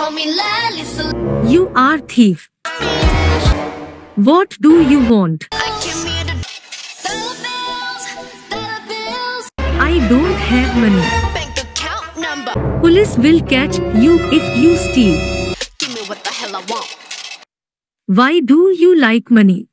You are thief. What do you want? I don't have money. Police will catch you if you steal. Why do you like money?